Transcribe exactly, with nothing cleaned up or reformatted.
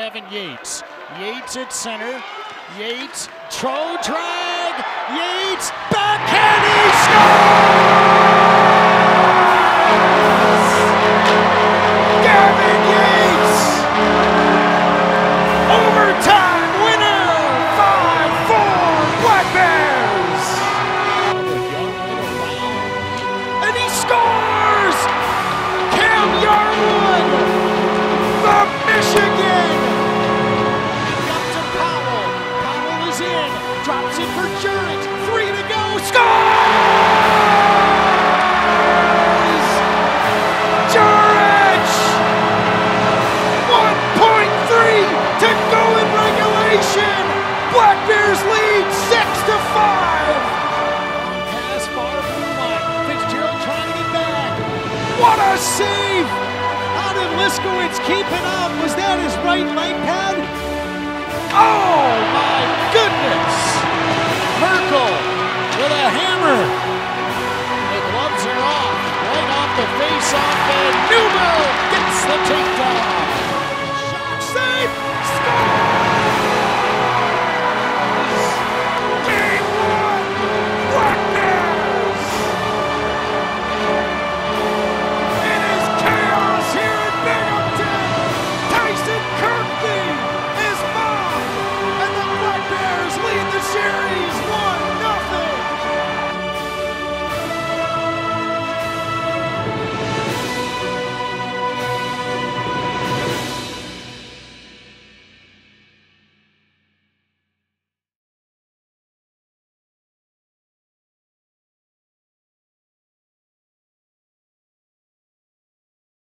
Gavin Yates. Yates at center. Yates, throw, drag. Yates, backhand, he scores! Gavin Yates! Overtime winner! five four Black Bears! And he scores! Cam Yarwood! The Michigan! Up to Powell. Powell is in. Drops it for Jurich. Three to go. Scores! Jurich! one point three to go in regulation. Black Bears lead six to five. Pass far from the line. Fitzgerald trying to get back. What a save! How did Liskowitz keep it up? Was that his right leg pad? Oh my goodness! Merkel with a hammer. The gloves are off. Right off the face-off, and Newell